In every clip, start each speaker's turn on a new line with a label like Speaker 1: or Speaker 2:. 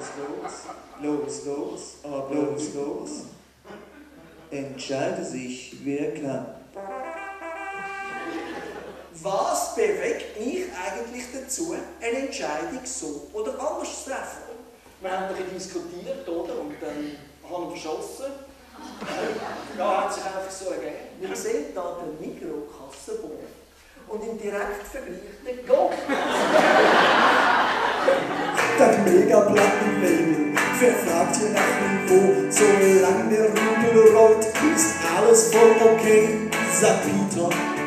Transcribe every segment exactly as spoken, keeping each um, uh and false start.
Speaker 1: los, los, aber los, los. Entscheide sich, wer kann.
Speaker 2: Was bewegt mich eigentlich dazu, eine Entscheidung so oder anders zu treffen? Wir haben ein bisschen diskutiert, oder? Und dann haben wir verschossen. Ja, hat sich einfach so ergeben. Wir sehen hier den Migros-Kassenbon und im Direktvergleich den Go.
Speaker 3: Das Mega-Plattenlabel verfragt je nach Niveau. Solange der Rubel rollt, ist alles voll okay, sagt Peter.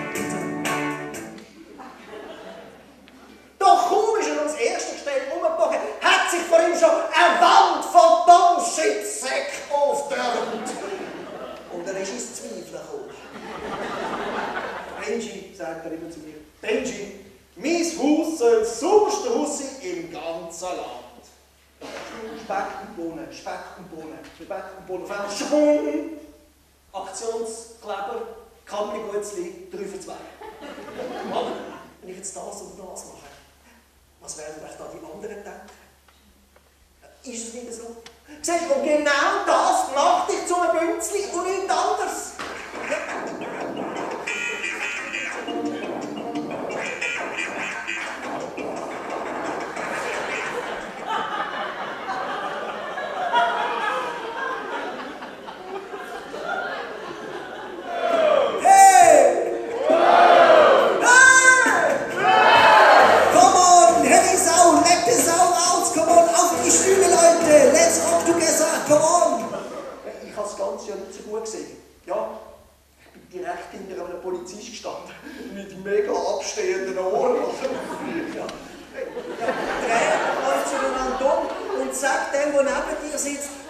Speaker 2: Doch kaum ist er ans erste Gestell umgebogen, hat sich vor ihm schon eine Wand von Bullshit-Säcken aufgetürmt. Und er ist ins Zweifeln gekommen. Benji, sagt er immer zu mir, Benji, mein Haus soll das sauberste Haus sein im ganzen Land. Speck und Bohnen, Speck und Bohnen, Speck und Bohnen. Auf einmal Schwung! Aktionskleber, Kammergutzli, drei für zwei. Mann, wenn ich jetzt das und das mache, was werden vielleicht da die anderen denken? Ist es nicht so? Siehst du, und genau das macht dich zu einem Bünzli und nichts anderes. Sitzt,